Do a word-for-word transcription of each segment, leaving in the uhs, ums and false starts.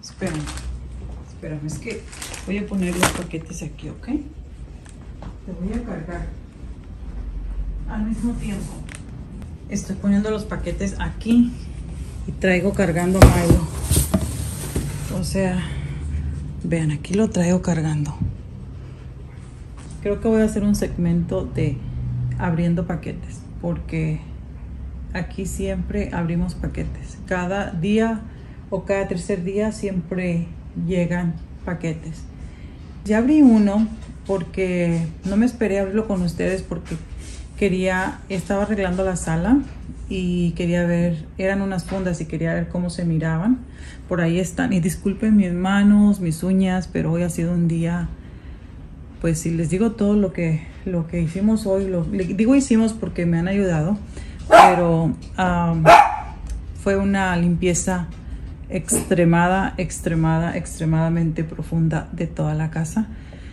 Espérame, espérame, es que voy a poner los paquetes aquí, ¿ok? Te voy a cargar al mismo tiempo. Estoy poniendo los paquetes aquí y traigo cargando a Milo. O sea, vean, aquí lo traigo cargando. Creo que voy a hacer un segmento de abriendo paquetes, porque aquí siempre abrimos paquetes. Cada día o cada tercer día siempre llegan paquetes. Ya abrí uno porque no me esperé a abrirlo con ustedes, porque quería, estaba arreglando la sala y quería ver, eran unas fundas y quería ver cómo se miraban. Por ahí están, y disculpen mis manos, mis uñas, pero hoy ha sido un día, pues si les digo todo lo que, lo que hicimos hoy, lo, digo hicimos porque me han ayudado, pero um, fue una limpieza extremada, extremada, extremadamente profunda de toda la casa.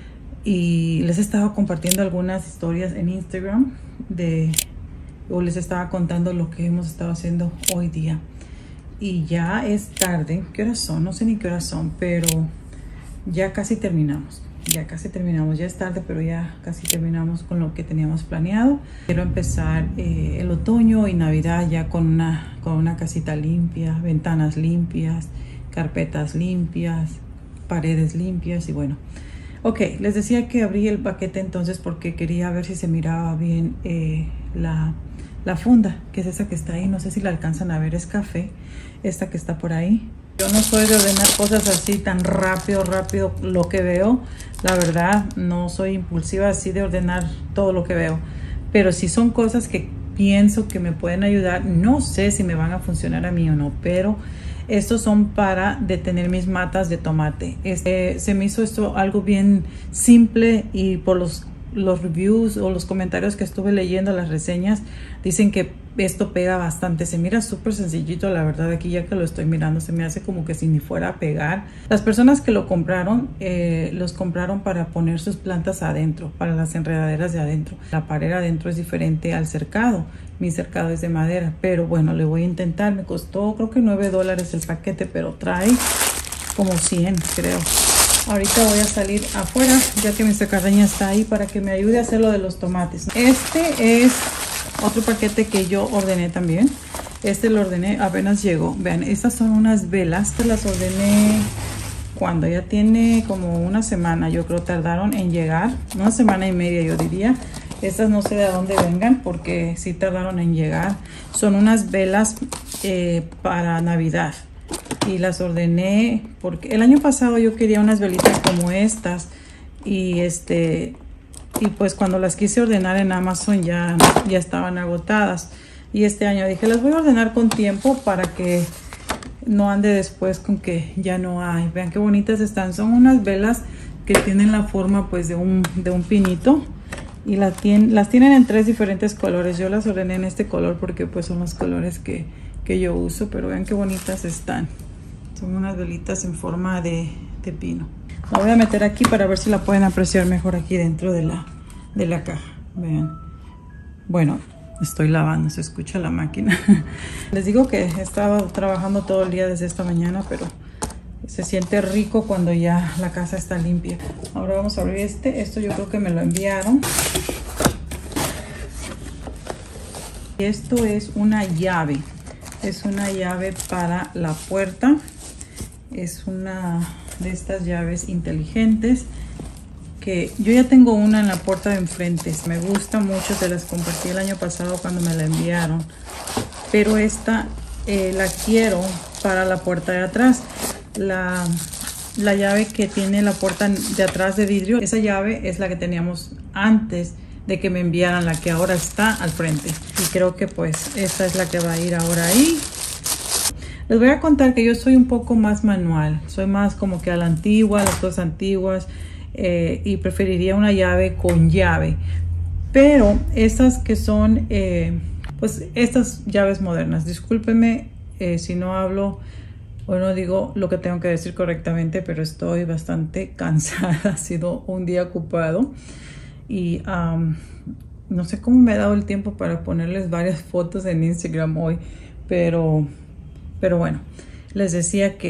Y les estaba compartiendo algunas historias en Instagram de, o les estaba contando lo que hemos estado haciendo hoy día. Y ya es tarde. ¿Qué horas son? No sé ni qué horas son, pero ya casi terminamos. Ya casi terminamos. Ya es tarde, pero ya casi terminamos con lo que teníamos planeado. Quiero empezar eh, el otoño y Navidad ya con una, con una casita limpia, ventanas limpias, carpetas limpias, paredes limpias y bueno. Ok, les decía que abrí el paquete entonces porque quería ver si se miraba bien eh, la, la funda, que es esa que está ahí. No sé si la alcanzan a ver, es café, esta que está por ahí. Yo no soy de ordenar cosas así tan rápido, rápido lo que veo. La verdad, no soy impulsiva así de ordenar todo lo que veo. Pero si son cosas que pienso que me pueden ayudar, no sé si me van a funcionar a mí o no, pero estos son para detener mis matas de tomate. Este, se me hizo esto algo bien simple y por los, los reviews o los comentarios que estuve leyendo, las reseñas, dicen que esto pega bastante. Se mira súper sencillito, la verdad. Aquí ya que lo estoy mirando se me hace como que si ni fuera a pegar. Las personas que lo compraron, eh, los compraron para poner sus plantas adentro, para las enredaderas de adentro. La pared adentro es diferente al cercado. Mi cercado es de madera, pero bueno, le voy a intentar. Me costó creo que nueve dólares el paquete, pero trae como cien, creo. Ahorita voy a salir afuera, ya que mi secarreña está ahí, para que me ayude a hacer lo de los tomates. Este es otro paquete que yo ordené también. Este lo ordené, apenas llegó. Vean, estas son unas velas que las ordené cuando ya tiene como una semana. Yo creo tardaron en llegar, una semana y media yo diría. Estas no sé de dónde vengan porque sí tardaron en llegar. Son unas velas eh, para Navidad. Y las ordené porque el año pasado yo quería unas velitas como estas. Y este y pues cuando las quise ordenar en Amazon ya, ya estaban agotadas. Y este año dije, las voy a ordenar con tiempo para que no ande después con que ya no hay. Vean qué bonitas están. Son unas velas que tienen la forma pues de un, de un pinito. Y la tien, las tienen en tres diferentes colores. Yo las ordené en este color porque pues son los colores que, que yo uso. Pero vean qué bonitas están. Son unas velitas en forma de, de pino. La voy a meter aquí para ver si la pueden apreciar mejor aquí dentro de la, de la caja. Vean. Bueno, estoy lavando, se escucha la máquina. Les digo que he estado trabajando todo el día desde esta mañana, pero se siente rico cuando ya la casa está limpia. Ahora vamos a abrir este. Esto yo creo que me lo enviaron. Esto es una llave. Es una llave para la puerta. Es una de estas llaves inteligentes que yo ya tengo una en la puerta de enfrente. Me gusta mucho, se las compartí el año pasado cuando me la enviaron. Pero esta eh, la quiero para la puerta de atrás. La, la llave que tiene la puerta de atrás de vidrio, esa llave es la que teníamos antes de que me enviaran, la que ahora está al frente. Y creo que pues esta es la que va a ir ahora ahí. Les voy a contar que yo soy un poco más manual. Soy más como que a la antigua, las cosas antiguas. Eh, y preferiría una llave con llave. Pero estas que son, eh, pues estas llaves modernas. Discúlpenme eh, si no hablo o no digo lo que tengo que decir correctamente, pero estoy bastante cansada. Ha sido un día ocupado. Y um, no sé cómo me he dado el tiempo para ponerles varias fotos en Instagram hoy. Pero... Pero bueno, les decía que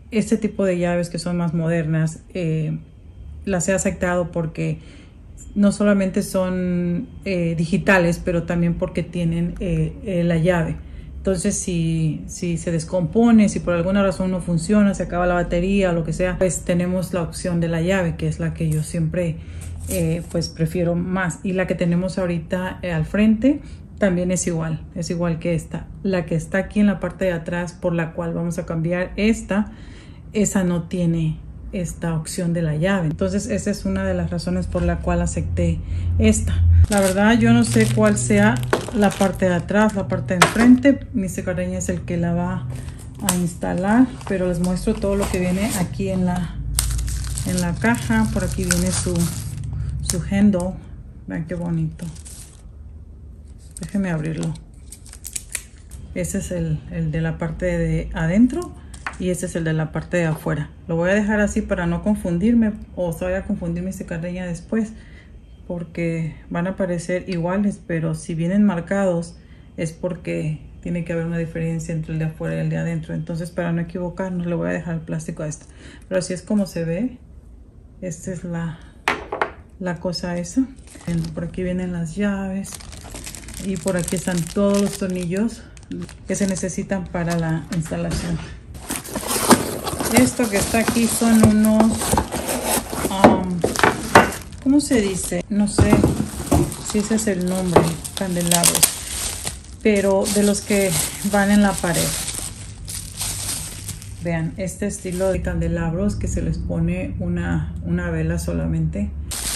este tipo de llaves que son más modernas eh, las he aceptado porque no solamente son eh, digitales, pero también porque tienen eh, eh, la llave. Entonces si, si se descompone, si por alguna razón no funciona, se acaba la batería o lo que sea, pues tenemos la opción de la llave, que es la que yo siempre eh, pues prefiero más. Y la que tenemos ahorita eh, al frente también es igual, es igual que esta. La que está aquí en la parte de atrás, por la cual vamos a cambiar esta, esa no tiene esta opción de la llave. Entonces esa es una de las razones por la cual acepté esta. La verdad yo no sé cuál sea la parte de atrás, la parte de enfrente. mister Cardeña es el que la va a instalar, pero les muestro todo lo que viene aquí en la en la caja. Por aquí viene su su handle. Vean qué bonito. Déjenme abrirlo. Ese es el, el de la parte de adentro y este es el de la parte de afuera. Lo voy a dejar así para no confundirme o se vaya a confundir mister Cardeña después, porque van a parecer iguales, pero si vienen marcados es porque tiene que haber una diferencia entre el de afuera y el de adentro. Entonces, para no equivocarnos, le voy a dejar el plástico a esto. Pero así es como se ve. Esta es la, la cosa esa. Por aquí vienen las llaves y por aquí están todos los tornillos que se necesitan para la instalación. Esto que está aquí son unos um, ¿cómo se dice? No sé si ese es el nombre, candelabros, pero de los que van en la pared. Vean, este estilo de candelabros que se les pone una, una vela solamente.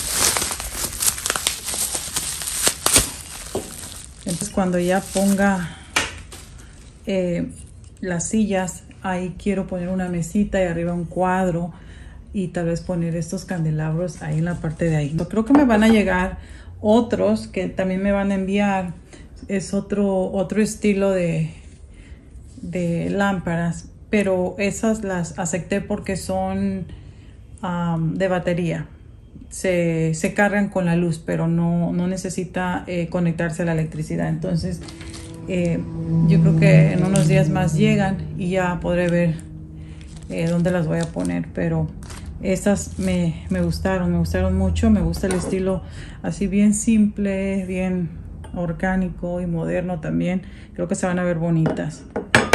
Entonces cuando ya ponga eh, las sillas, ahí quiero poner una mesita y arriba un cuadro y tal vez poner estos candelabros ahí en la parte de ahí. Yo creo que me van a llegar otros que también me van a enviar. Es otro, otro estilo de, de lámparas, pero esas las acepté porque son um, de batería. Se, se cargan con la luz, pero no, no necesita eh, conectarse a la electricidad. Entonces eh, yo creo que en unos días más llegan y ya podré ver eh, dónde las voy a poner. Pero estas me, me gustaron, me gustaron mucho. Me gusta el estilo así bien simple, bien orgánico y moderno también. Creo que se van a ver bonitas.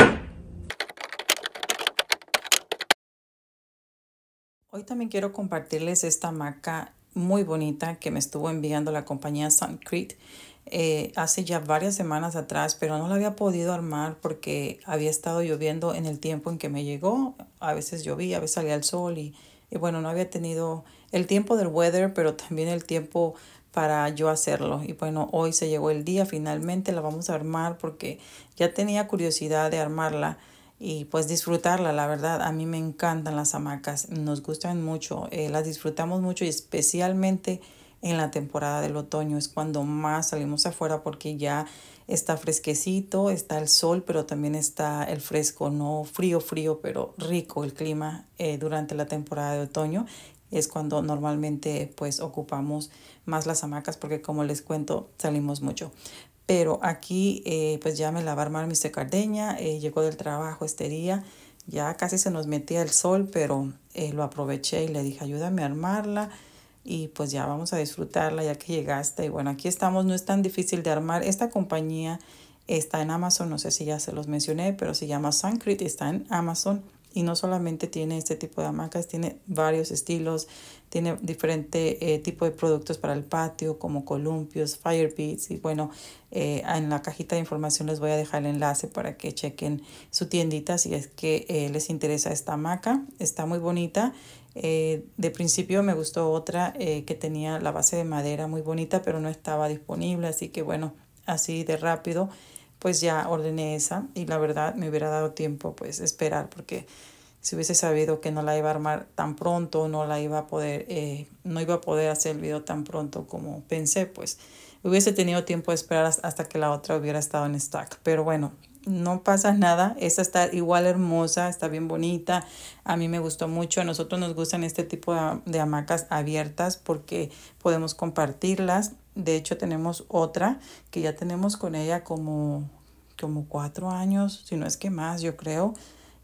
Hoy también quiero compartirles esta hamaca muy bonita que me estuvo enviando la compañía Suncrete eh, hace ya varias semanas atrás, pero no la había podido armar porque había estado lloviendo en el tiempo en que me llegó. A veces llovía, a veces salía el sol y, y bueno, no había tenido el tiempo del weather, pero también el tiempo para yo hacerlo. Y bueno, hoy se llegó el día, finalmente la vamos a armar porque ya tenía curiosidad de armarla y pues disfrutarla. La verdad, a mí me encantan las hamacas, nos gustan mucho, eh, las disfrutamos mucho y especialmente en la temporada del otoño es cuando más salimos afuera porque ya está fresquecito, está el sol, pero también está el fresco, no frío, frío, pero rico el clima eh, durante la temporada de otoño. Es cuando normalmente pues ocupamos más las hamacas porque como les cuento salimos mucho. Pero aquí eh, pues ya me la va a armar mister Cardeña, eh, llegó del trabajo este día, ya casi se nos metía el sol, pero eh, lo aproveché y le dije ayúdame a armarla y pues ya vamos a disfrutarla ya que llegaste. Y bueno, aquí estamos, no es tan difícil de armar. Esta compañía está en Amazon, no sé si ya se los mencioné, pero se llama Suncrete, está en Amazon. Y no solamente tiene este tipo de hamacas, tiene varios estilos, tiene diferente eh, tipo de productos para el patio como columpios, fire pits. Y bueno, eh, en la cajita de información les voy a dejar el enlace para que chequen su tiendita si es que eh, les interesa esta hamaca. Está muy bonita. Eh, de principio me gustó otra eh, que tenía la base de madera muy bonita, pero no estaba disponible. Así que bueno, así de rápido pues ya ordené esa y la verdad me hubiera dado tiempo pues esperar porque si hubiese sabido que no la iba a armar tan pronto, no la iba a poder, eh, no iba a poder hacer el video tan pronto como pensé, pues hubiese tenido tiempo de esperar hasta que la otra hubiera estado en stock. Pero bueno, no pasa nada, esta está igual hermosa, está bien bonita, a mí me gustó mucho. A nosotros nos gustan este tipo de, de hamacas abiertas porque podemos compartirlas. De hecho tenemos otra que ya tenemos con ella como, como cuatro años, si no es que más yo creo.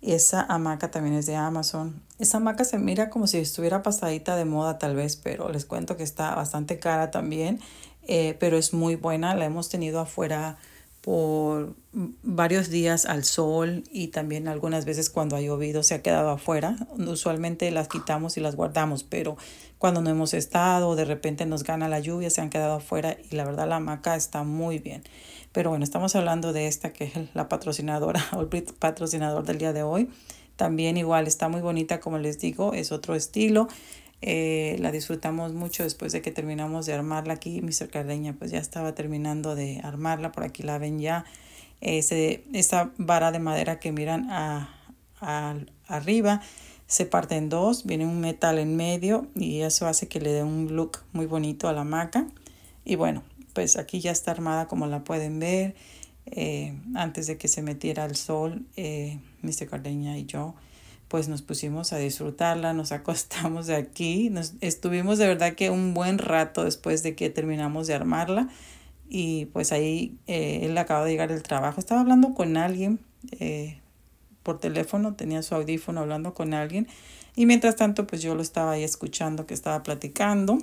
Y esa hamaca también es de Amazon. Esa hamaca se mira como si estuviera pasadita de moda tal vez, pero les cuento que está bastante cara también. Eh, pero es muy buena. La hemos tenido afuera por varios días al sol y también algunas veces cuando ha llovido se ha quedado afuera. Usualmente las quitamos y las guardamos, pero cuando no hemos estado, de repente nos gana la lluvia, se han quedado afuera y la verdad la hamaca está muy bien. Pero bueno, estamos hablando de esta que es la patrocinadora o el patrocinador del día de hoy. También igual está muy bonita, como les digo, es otro estilo. Eh, la disfrutamos mucho después de que terminamos de armarla aquí. míster Cardeña pues ya estaba terminando de armarla. Por aquí la ven ya. Ese, esa vara de madera que miran a, a, arriba se parte en dos. Viene un metal en medio y eso hace que le dé un look muy bonito a la hamaca. Y bueno, pues aquí ya está armada como la pueden ver. Eh, antes de que se metiera el sol, eh, míster Cardeña y yo pues nos pusimos a disfrutarla, nos acostamos de aquí, nos estuvimos de verdad que un buen rato después de que terminamos de armarla y pues ahí eh, él acaba de llegar del trabajo, estaba hablando con alguien eh, por teléfono, tenía su audífono hablando con alguien y mientras tanto pues yo lo estaba ahí escuchando que estaba platicando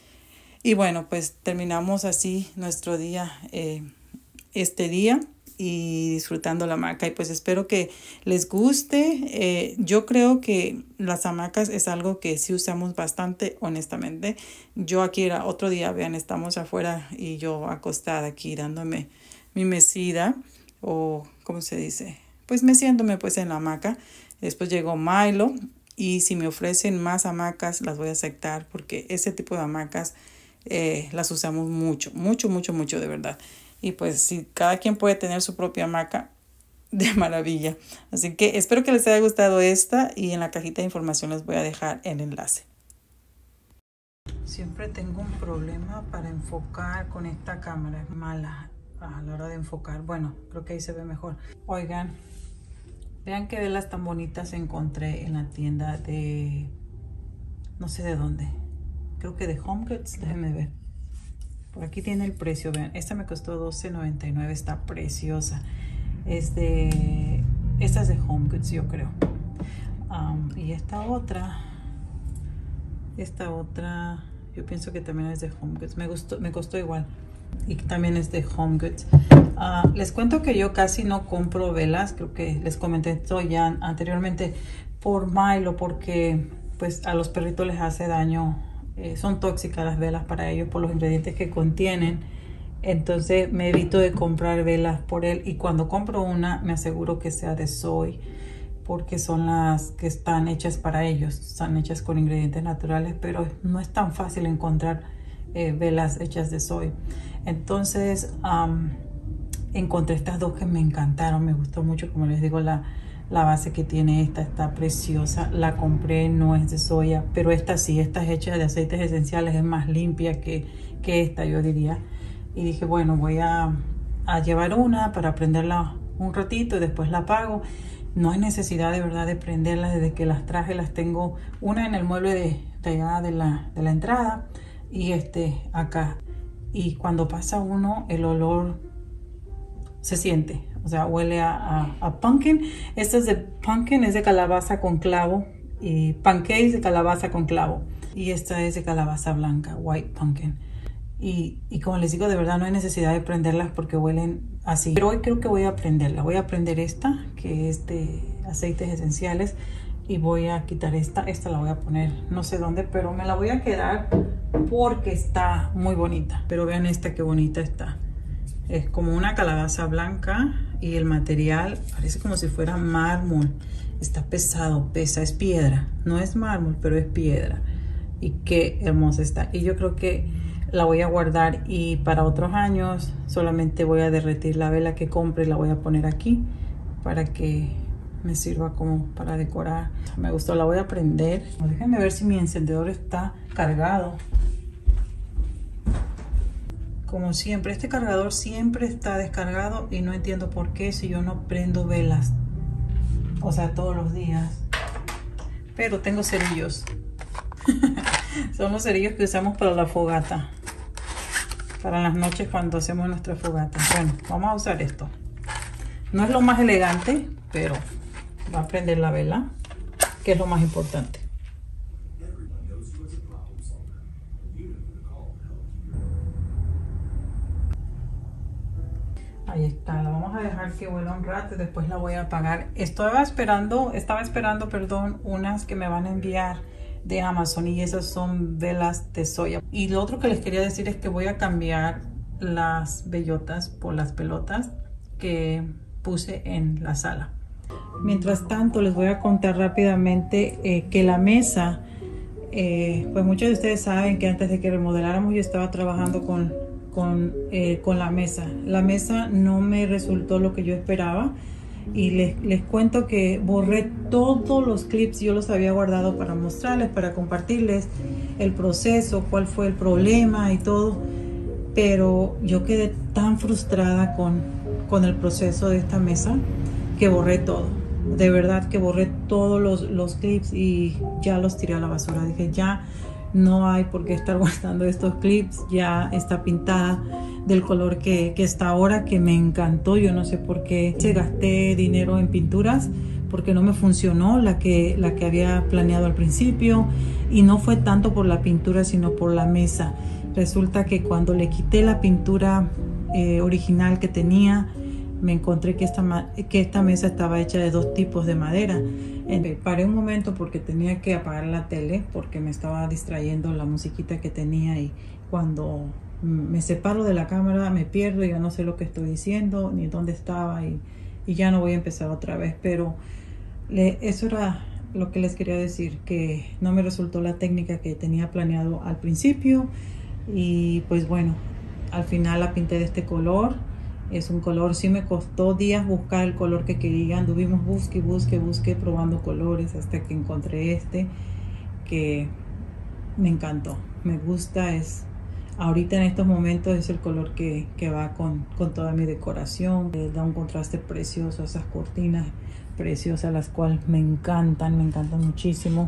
y bueno pues terminamos así nuestro día eh, este día y disfrutando la hamaca y pues espero que les guste. Eh, yo creo que las hamacas es algo que sí usamos bastante, honestamente. Yo aquí era otro día, vean, estamos afuera y yo acostada aquí dándome mi mecida o ¿cómo se dice? Pues meciéndome pues en la hamaca. Después llegó Milo y si me ofrecen más hamacas las voy a aceptar porque ese tipo de hamacas eh, las usamos mucho, mucho, mucho, mucho de verdad. Y pues si cada quien puede tener su propia hamaca, de maravilla. Así que espero que les haya gustado esta y en la cajita de información les voy a dejar el enlace. Siempre tengo un problema para enfocar con esta cámara. Es mala a la hora de enfocar. Bueno, creo que ahí se ve mejor. Oigan, vean qué velas tan bonitas encontré en la tienda de... no sé de dónde. Creo que de Home Goods. Déjenme ver. Por aquí tiene el precio, vean, esta me costó doce noventa y nueve, está preciosa. Es de, esta es de Home Goods, yo creo. Um, y esta otra, esta otra, yo pienso que también es de Home Goods. Me gustó, me costó igual. Y también es de Home Goods. Uh, les cuento que yo casi no compro velas, creo que les comenté esto ya anteriormente por Milo, porque pues a los perritos les hace daño. Eh, son tóxicas las velas para ellos por los ingredientes que contienen. Entonces me evito de comprar velas por él. Y cuando compro una me aseguro que sea de soy. Porque son las que están hechas para ellos. Están hechas con ingredientes naturales. Pero no es tan fácil encontrar eh, velas hechas de soy. Entonces um, encontré estas dos que me encantaron. Me gustó mucho. Como les digo, la... La base que tiene esta está preciosa. La compré, no es de soya, pero esta sí, esta es hecha de aceites esenciales, es más limpia que, que esta, yo diría. Y dije, bueno, voy a, a llevar una para prenderla un ratito y después la apago. No hay necesidad de verdad de prenderlas. Desde que las traje las tengo una en el mueble de, de allá de la, de la entrada y este acá. Y cuando pasa uno, el olor se siente. O sea, huele a, a, a pumpkin. Este es de pumpkin, es de calabaza con clavo. Y pancakes de calabaza con clavo. Y esta es de calabaza blanca, white pumpkin. Y, y como les digo, de verdad no hay necesidad de prenderlas porque huelen así. Pero hoy creo que voy a prenderla. Voy a prender esta, que es de aceites esenciales. Y voy a quitar esta. Esta la voy a poner no sé dónde, pero me la voy a quedar porque está muy bonita. Pero vean esta, qué bonita está. Es como una calabaza blanca y el material parece como si fuera mármol. Está pesado, pesa, es piedra. No es mármol, pero es piedra. Y qué hermosa está. Y yo creo que la voy a guardar y para otros años solamente voy a derretir la vela que compre y la voy a poner aquí para que me sirva como para decorar. Me gustó, la voy a prender. Déjenme ver si mi encendedor está cargado. Como siempre, este cargador siempre está descargado y no entiendo por qué si yo no prendo velas, o sea, todos los días. Pero tengo cerillos. Son los cerillos que usamos para la fogata, para las noches cuando hacemos nuestra fogata. Bueno, vamos a usar esto. No es lo más elegante, pero va a prender la vela, que es lo más importante. Ahí está, la vamos a dejar que vuela un rato y después la voy a apagar. Estaba esperando, estaba esperando, perdón, unas que me van a enviar de Amazon y esas son velas de soya. Y lo otro que les quería decir es que voy a cambiar las bellotas por las pelotas que puse en la sala. Mientras tanto, les voy a contar rápidamente eh, que la mesa, eh, pues muchos de ustedes saben que antes de que remodeláramos yo estaba trabajando con Con, eh, con la mesa. La mesa no me resultó lo que yo esperaba y les, les cuento que borré todos los clips. Yo los había guardado para mostrarles, para compartirles el proceso, cuál fue el problema y todo, pero yo quedé tan frustrada con, con el proceso de esta mesa que borré todo. De verdad que borré todos los, los clips y ya los tiré a la basura. Dije, ya no hay por qué estar guardando estos clips, ya está pintada del color que, que está ahora, que me encantó. Yo no sé por qué se gasté dinero en pinturas, porque no me funcionó la que, la que había planeado al principio, y no fue tanto por la pintura sino por la mesa. Resulta que cuando le quité la pintura eh, original que tenía, me encontré que esta, que esta mesa estaba hecha de dos tipos de madera. Eh, paré un momento porque tenía que apagar la tele porque me estaba distrayendo la musiquita que tenía, y cuando me separo de la cámara me pierdo, ya no sé lo que estoy diciendo ni dónde estaba, y, y ya no voy a empezar otra vez. Pero le, eso era lo que les quería decir, que no me resultó la técnica que tenía planeado al principio, y pues bueno, al final la pinté de este color. Es un color, sí me costó días buscar el color que quería. Anduvimos busque, busque, busque, probando colores hasta que encontré este que me encantó. Me gusta, es ahorita en estos momentos es el color que, que va con, con toda mi decoración. Eh, da un contraste precioso a esas cortinas preciosas, las cuales me encantan, me encantan muchísimo.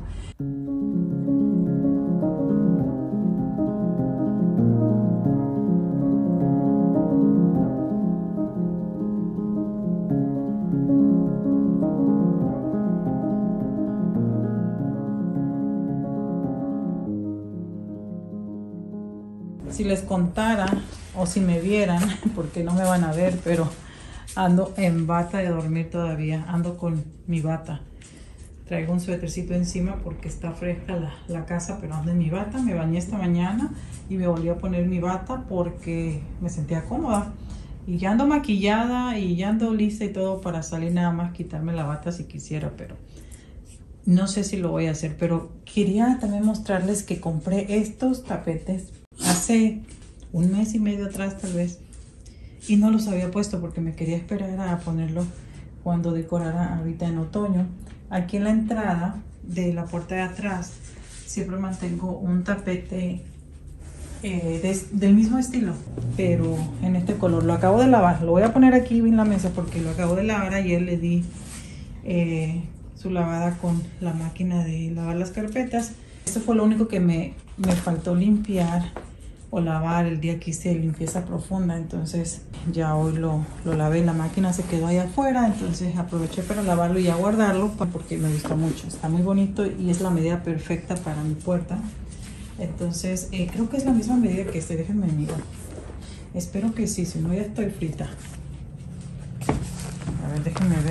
Si les contara o si me vieran, porque no me van a ver, pero ando en bata de dormir todavía. Ando con mi bata. Traigo un suétercito encima porque está fresca la, la casa, pero ando en mi bata. Me bañé esta mañana y me volví a poner mi bata porque me sentía cómoda. Y ya ando maquillada y ya ando lista y todo para salir, nada más quitarme la bata si quisiera, pero no sé si lo voy a hacer. Pero quería también mostrarles que compré estos tapetes hace un mes y medio atrás tal vez, y no los había puesto porque me quería esperar a ponerlos cuando decorara ahorita en otoño. Aquí en la entrada de la puerta de atrás siempre mantengo un tapete eh, de, del mismo estilo, pero en este color. Lo acabo de lavar, lo voy a poner aquí en la mesa porque lo acabo de lavar. Ayer le di eh, su lavada con la máquina de lavar las carpetas. Esto fue lo único que me, me faltó limpiar o lavar el día que hice limpieza profunda. Entonces ya hoy lo, lo lavé. La máquina se quedó ahí afuera, entonces aproveché para lavarlo y a guardarlo porque me gustó mucho. Está muy bonito y es la medida perfecta para mi puerta. Entonces eh, creo que es la misma medida que este. Déjenme mirar. Espero que sí, si no ya estoy frita. A ver, déjenme ver.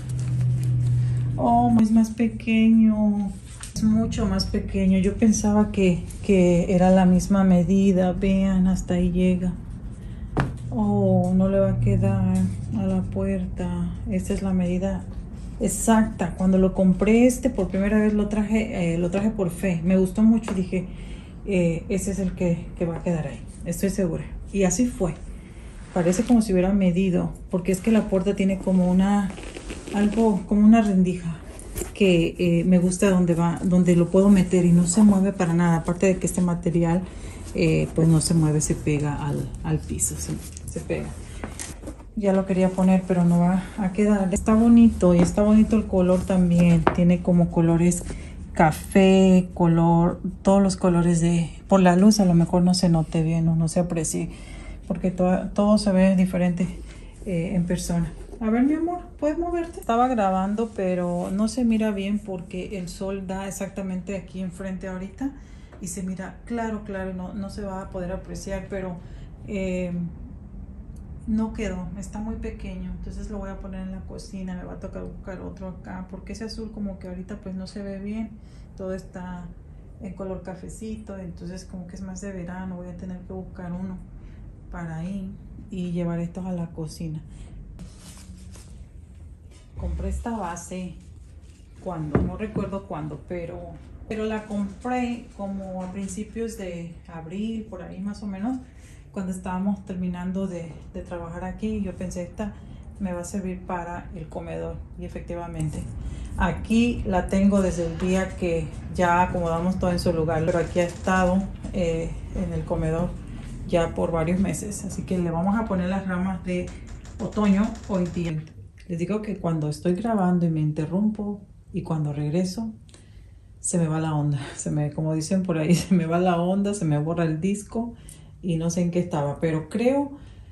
Oh, es más pequeño. Es mucho más pequeño. Yo pensaba que, que era la misma medida. Vean, hasta ahí llega. Oh, no le va a quedar a la puerta. Esta es la medida exacta. Cuando lo compré este por primera vez lo traje, eh, lo traje por fe. Me gustó mucho y dije, eh, ese es el que, que va a quedar ahí. Estoy segura. Y así fue. Parece como si hubiera medido, porque es que la puerta tiene como una, algo, como una rendija que eh, me gusta donde va, donde lo puedo meter y no se mueve para nada. Aparte de que este material eh, pues no se mueve, se pega al, al piso, se, se pega. Ya lo quería poner, pero no va a quedar. Está bonito y está bonito el color también. Tiene como colores café, color, todos los colores de, por la luz a lo mejor no se note bien o no se aprecie, porque todo, todo se ve diferente eh, en persona. A ver, mi amor, ¿puedes moverte? Estaba grabando, pero no se mira bien porque el sol da exactamente aquí enfrente ahorita y se mira claro, claro, no, no se va a poder apreciar, pero eh, no quedó, está muy pequeño, entonces lo voy a poner en la cocina. Me va a tocar buscar otro acá porque ese azul como que ahorita pues no se ve bien, todo está en color cafecito, entonces como que es más de verano, voy a tener que buscar uno para ahí y llevar estos a la cocina. Compré esta base cuando, no recuerdo cuándo, pero, pero la compré como a principios de abril, por ahí más o menos, cuando estábamos terminando de, de trabajar aquí. Yo pensé, esta me va a servir para el comedor, y efectivamente aquí la tengo desde el día que ya acomodamos todo en su lugar, pero aquí ha estado eh, en el comedor ya por varios meses, así que le vamos a poner las ramas de otoño hoy día. Les digo que cuando estoy grabando y me interrumpo y cuando regreso se me va la onda, se me, como dicen por ahí, se me va la onda, se me borra el disco y no sé en qué estaba, pero creo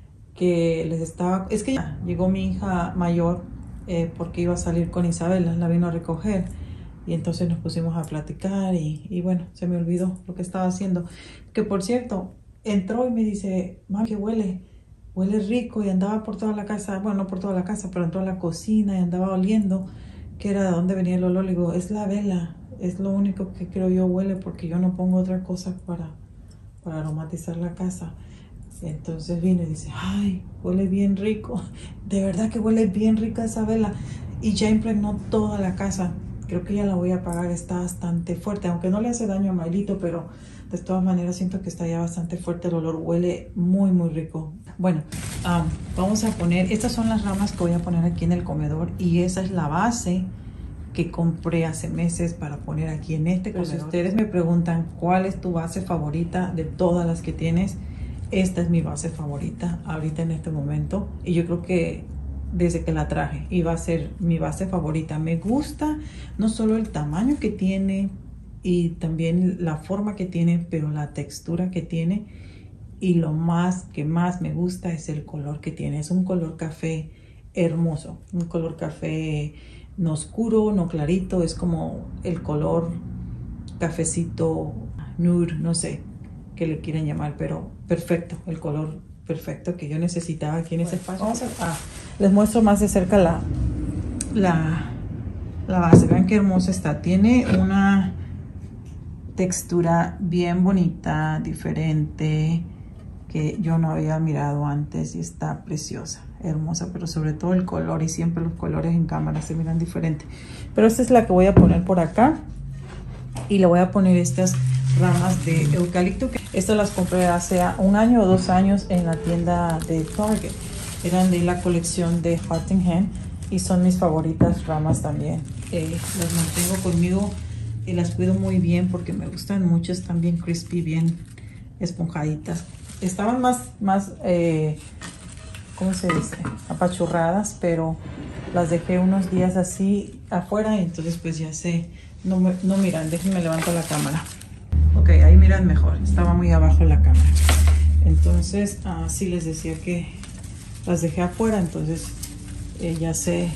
que les estaba, es que ya llegó mi hija mayor eh, porque iba a salir con Isabela, la vino a recoger y entonces nos pusimos a platicar y, y bueno, se me olvidó lo que estaba haciendo, que por cierto, entró y me dice, mami, ¿qué huele? Huele rico, y andaba por toda la casa, bueno, no por toda la casa, pero entró a la cocina y andaba oliendo, que era de dónde venía el olor. Le digo, es la vela, es lo único que creo yo huele, porque yo no pongo otra cosa para, para aromatizar la casa. Entonces vino y dice, ay, huele bien rico, de verdad que huele bien rica esa vela, y ya impregnó toda la casa. Creo que ya la voy a apagar, está bastante fuerte, aunque no le hace daño a Mailito, pero de todas maneras siento que está ya bastante fuerte el olor, huele muy muy rico. Bueno, um, vamos a poner, estas son las ramas que voy a poner aquí en el comedor, y esa es la base que compré hace meses para poner aquí en este comedor. Si ustedes me preguntan cuál es tu base favorita de todas las que tienes, esta es mi base favorita ahorita en este momento, y yo creo que desde que la traje iba a ser mi base favorita. Me gusta no solo el tamaño que tiene y también la forma que tiene, pero la textura que tiene, y lo más que más me gusta es el color que tiene. Es un color café hermoso, un color café no oscuro, no clarito, es como el color cafecito nude, no sé qué le quieren llamar, pero perfecto, el color perfecto que yo necesitaba aquí en ese espacio. Vamos a, ah, les muestro más de cerca la, la, la base. Vean qué hermosa está. Tiene una textura bien bonita, diferente, que yo no había mirado antes, y está preciosa, hermosa, pero sobre todo el color, y siempre los colores en cámara se miran diferentes. Pero esta es la que voy a poner por acá, y le voy a poner estas ramas de eucalipto. Estas las compré hace un año o dos años en la tienda de Target. Eran de la colección de Heart and Hand y son mis favoritas ramas también. Eh, las mantengo conmigo y las cuido muy bien porque me gustan mucho. Están bien crispy, bien esponjaditas. Estaban más, más eh, ¿cómo se dice? Apachurradas, pero las dejé unos días así afuera y entonces pues ya sé. No, no miran, déjenme levantar la cámara. Ok, ahí miran mejor, estaba muy abajo la cámara. Entonces, así les decía que las dejé afuera, entonces eh, ya se,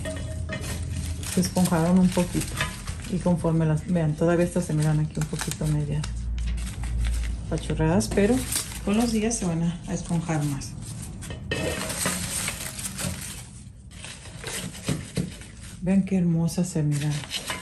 se esponjaron un poquito. Y conforme las vean, todavía estas se miran aquí un poquito medias apachurradas, pero con los días se van a, a esponjar más. Vean qué hermosas se miran.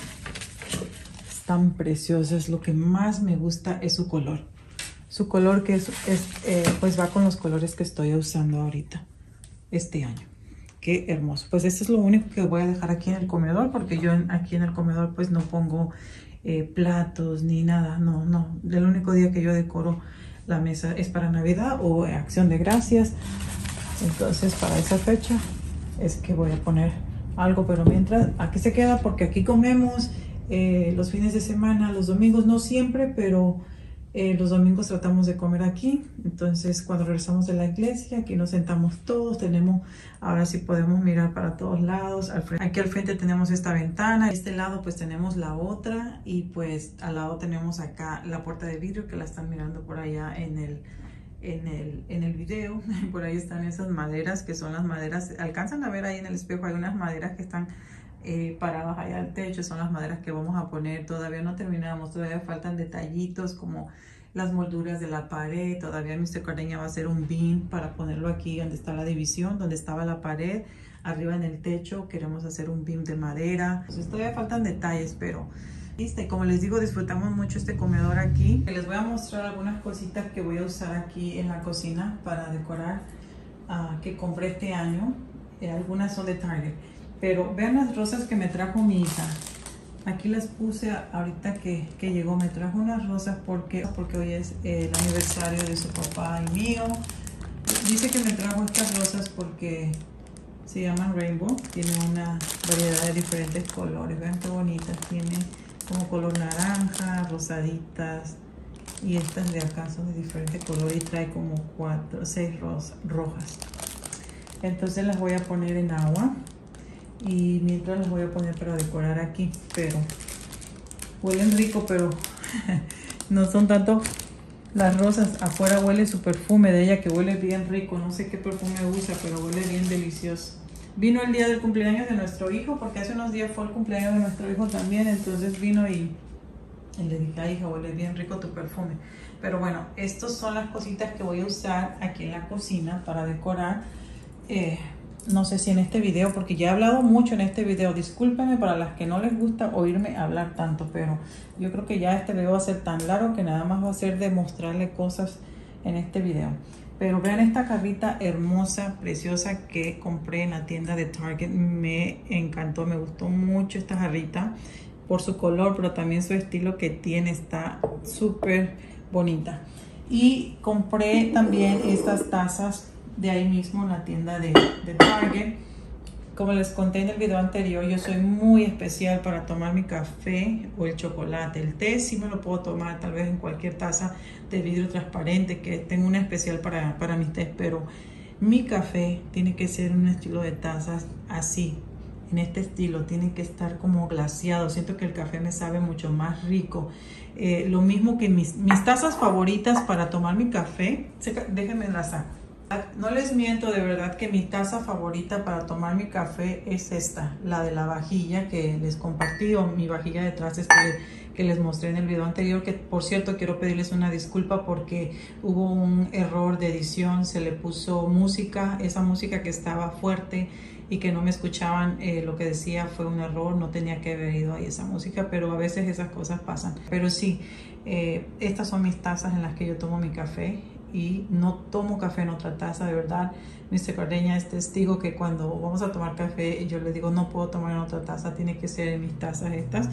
Tan preciosas. Lo que más me gusta es su color. Su color que es, es eh, pues va con los colores que estoy usando ahorita este año. Qué hermoso. Pues esto es lo único que voy a dejar aquí en el comedor, porque yo en, aquí en el comedor pues no pongo eh, platos ni nada. No, no. El único día que yo decoro la mesa es para Navidad o Acción de Gracias. Entonces para esa fecha es que voy a poner algo, pero mientras aquí se queda porque aquí comemos eh, los fines de semana, los domingos, no siempre, pero eh, los domingos tratamos de comer aquí. Entonces cuando regresamos de la iglesia, aquí nos sentamos todos, tenemos, ahora sí podemos mirar para todos lados. Al frente, aquí al frente tenemos esta ventana, a este lado pues tenemos la otra, y pues al lado tenemos acá la puerta de vidrio que la están mirando por allá en el en el, en el video. Por ahí están esas maderas, que son las maderas, alcanzan a ver ahí en el espejo, hay unas maderas que están eh, paradas allá al techo, son las maderas que vamos a poner. Todavía no terminamos, todavía faltan detallitos como las molduras de la pared. Todavía mister Cardeña va a hacer un beam para ponerlo aquí donde está la división, donde estaba la pared. Arriba en el techo queremos hacer un beam de madera. Entonces todavía faltan detalles, pero ¿viste? Como les digo, disfrutamos mucho este comedor aquí. Les voy a mostrar algunas cositas que voy a usar aquí en la cocina para decorar, uh, que compré este año. Eh, algunas son de Target, pero vean las rosas que me trajo mi hija. Aquí las puse ahorita que, que llegó. Me trajo unas rosas porque, porque hoy es eh, el aniversario de su papá y mío. Dice que me trajo estas rosas porque se llaman Rainbow. Tiene una variedad de diferentes colores. Vean qué bonitas. Tiene como color naranja, rosaditas, y estas de acá son de diferentes colores y trae como cuatro, seis ros rojas. Entonces las voy a poner en agua y mientras las voy a poner para decorar aquí, pero huelen rico, pero no son tanto las rosas. Afuera huele su perfume de ella, que huele bien rico. No sé qué perfume usa, pero huele bien delicioso. Vino el día del cumpleaños de nuestro hijo, porque hace unos días fue el cumpleaños de nuestro hijo también. Entonces vino y, y le dije, ay, hija, huele bien rico tu perfume. Pero bueno, estas son las cositas que voy a usar aquí en la cocina para decorar. Eh, no sé si en este video, porque ya he hablado mucho en este video. Discúlpenme para las que no les gusta oírme hablar tanto, pero yo creo que ya este video va a ser tan largo que nada más va a ser de mostrarle cosas en este video. Pero vean esta jarrita hermosa, preciosa, que compré en la tienda de Target. Me encantó, me gustó mucho esta jarrita por su color, pero también su estilo que tiene. Está súper bonita. Y compré también estas tazas de ahí mismo en la tienda de, de Target. Como les conté en el video anterior, yo soy muy especial para tomar mi café o el chocolate. El té sí me lo puedo tomar tal vez en cualquier taza de vidrio transparente, que tengo una especial para, para mis tés, pero mi café tiene que ser un estilo de tazas así, en este estilo. Tiene que estar como glaseado. Siento que el café me sabe mucho más rico. Eh, lo mismo que mis, mis tazas favoritas para tomar mi café. Déjenme la saco. No les miento, de verdad que mi taza favorita para tomar mi café es esta, la de la vajilla que les compartí, o mi vajilla de trastes que, que les mostré en el video anterior, que por cierto quiero pedirles una disculpa porque hubo un error de edición. Se le puso música, esa música que estaba fuerte y que no me escuchaban. Eh, lo que decía fue un error, no tenía que haber ido ahí esa música, pero a veces esas cosas pasan. Pero sí, eh, estas son mis tazas en las que yo tomo mi café. Y no tomo café en otra taza, de verdad. mister Cardeña es testigo que cuando vamos a tomar café, yo le digo, no puedo tomar en otra taza, tiene que ser en mis tazas estas.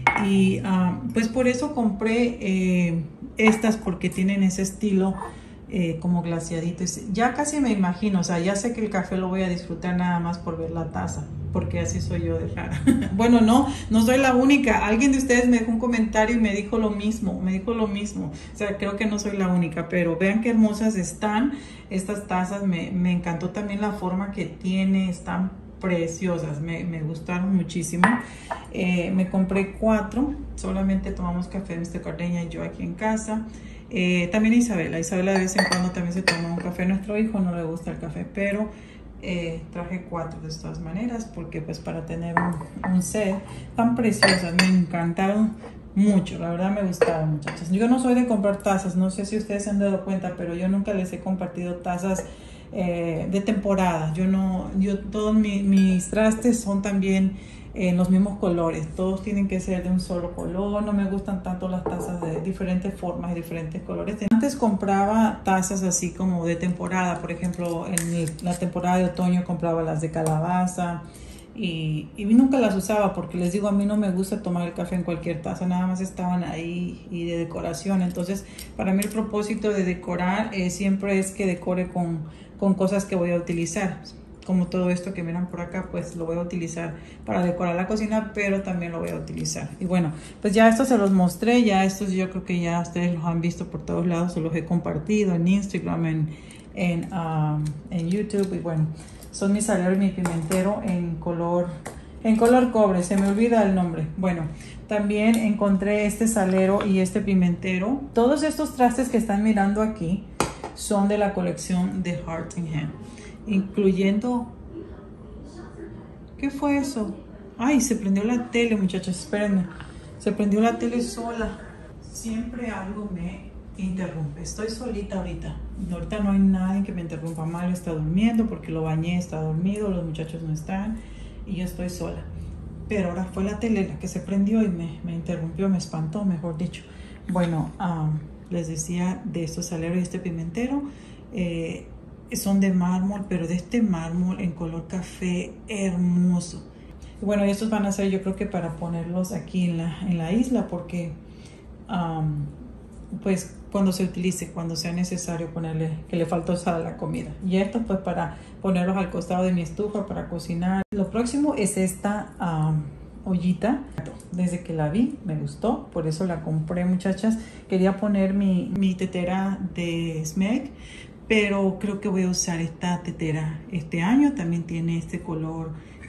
Y uh, pues por eso compré eh, estas, porque tienen ese estilo eh, como glaseadito. Ya casi me imagino, o sea, ya sé que el café lo voy a disfrutar nada más por ver la taza, porque así soy yo de rara. Bueno, no, no soy la única. Alguien de ustedes me dejó un comentario y me dijo lo mismo, me dijo lo mismo. O sea, creo que no soy la única, pero vean qué hermosas están estas tazas. Me, me encantó también la forma que tiene, están preciosas, me, me gustaron muchísimo. Eh, me compré cuatro, solamente tomamos café mister Cardeña y yo aquí en casa. Eh, también Isabela, Isabela de vez en cuando también se toma un café. A nuestro hijo no le gusta el café, pero Eh, traje cuatro de todas maneras, porque pues para tener un, un set. Tan preciosas, me encantaron mucho, la verdad me gustaron, muchachos. Yo no soy de comprar tazas, no sé si ustedes se han dado cuenta, pero yo nunca les he compartido tazas eh, de temporada. Yo no, yo todos mi, mis trastes son también en los mismos colores, todos tienen que ser de un solo color. No me gustan tanto las tazas de diferentes formas y diferentes colores. Antes compraba tazas así como de temporada, por ejemplo en la temporada de otoño compraba las de calabaza y, y nunca las usaba, porque les digo, a mí no me gusta tomar el café en cualquier taza, nada más estaban ahí y de decoración. Entonces para mí el propósito de decorar eh, siempre es que decore con, con cosas que voy a utilizar. Como todo esto que miran por acá, pues lo voy a utilizar para decorar la cocina, pero también lo voy a utilizar. Y bueno, pues ya estos se los mostré, ya estos yo creo que ya ustedes los han visto por todos lados, se los he compartido en Instagram, en, en, um, en YouTube. Y bueno, son mi salero y mi pimentero en color, en color cobre, se me olvida el nombre. Bueno, también encontré este salero y este pimentero. Todos estos trastes que están mirando aquí son de la colección de Heart and Hand, incluyendo... ¿Qué fue eso? Ay, se prendió la tele, muchachos, espérenme. Se prendió la tele sola. Siempre algo me interrumpe. Estoy solita ahorita. Ahorita no hay nadie que me interrumpa. Mario está durmiendo porque lo bañé, está dormido, los muchachos no están y yo estoy sola. Pero ahora fue la tele la que se prendió y me, me interrumpió, me espantó, mejor dicho. Bueno, um, les decía de estos aleros y este pimentero. Eh, son de mármol, pero de este mármol en color café hermoso. Y bueno, estos van a ser, yo creo que para ponerlos aquí en la, en la isla, porque um, pues cuando se utilice, cuando sea necesario ponerle, que le faltó sal a la comida. Y estos pues para ponerlos al costado de mi estufa para cocinar. Lo próximo es esta um, ollita. Desde que la vi me gustó, por eso la compré, muchachas. Quería poner mi, mi tetera de Smeg, pero creo que voy a usar esta tetera este año. También tiene este color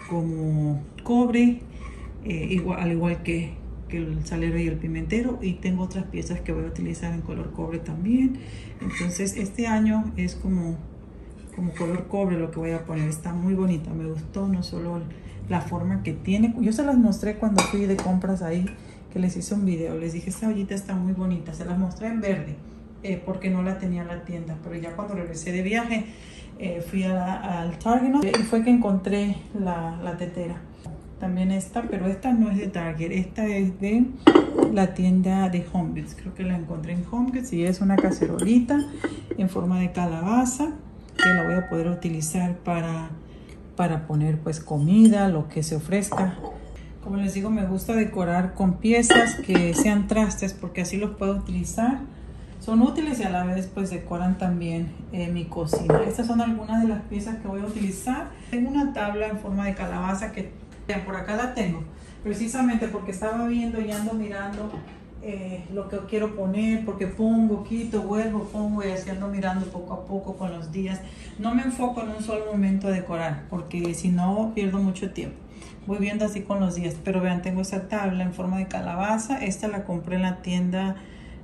como cobre, eh, igual, al igual que, que el salero y el pimentero, y tengo otras piezas que voy a utilizar en color cobre también. Entonces este año es como, como color cobre lo que voy a poner. Está muy bonita, me gustó, no solo la forma que tiene. Yo se las mostré cuando fui de compras ahí, que les hice un video, les dije esta ollita está muy bonita. Se las mostré en verde eh, porque no la tenía en la tienda, pero ya cuando regresé de viaje eh, fui a la, al Target, ¿no? Y fue que encontré la, la tetera. También esta, pero esta no es de Target, esta es de la tienda de HomeGoods. Creo que la encontré en HomeGoods y es una cacerolita en forma de calabaza que la voy a poder utilizar para, para poner pues comida, lo que se ofrezca. Como les digo, me gusta decorar con piezas que sean trastes porque así los puedo utilizar. Son útiles y a la vez pues decoran también eh, mi cocina. Estas son algunas de las piezas que voy a utilizar. Tengo una tabla en forma de calabaza que por acá la tengo, precisamente porque estaba viendo y ando mirando eh, lo que quiero poner, porque pongo, quito, vuelvo, pongo y así ando mirando poco a poco con los días. No me enfoco en un solo momento a decorar, porque si no pierdo mucho tiempo. Voy viendo así con los días, pero vean, tengo esta tabla en forma de calabaza. Esta la compré en la tienda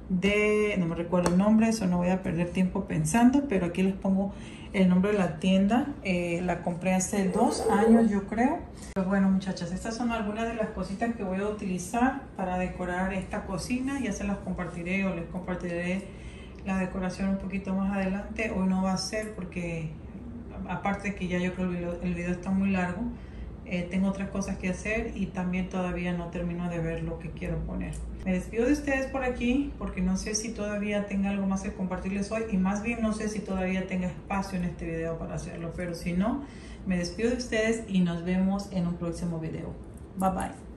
de, no me recuerdo el nombre, eso no voy a perder tiempo pensando, pero aquí les pongo el nombre de la tienda. Eh, la compré hace dos años yo creo. Pero bueno, muchachas, estas son algunas de las cositas que voy a utilizar para decorar esta cocina. Ya se las compartiré o les compartiré la decoración un poquito más adelante. Hoy no va a ser porque aparte que ya yo creo que el video, el video está muy largo. Eh, tengo otras cosas que hacer y también todavía no termino de ver lo que quiero poner. Me despido de ustedes por aquí porque no sé si todavía tenga algo más que compartirles hoy, y más bien no sé si todavía tenga espacio en este video para hacerlo, pero si no, me despido de ustedes y nos vemos en un próximo video. Bye bye.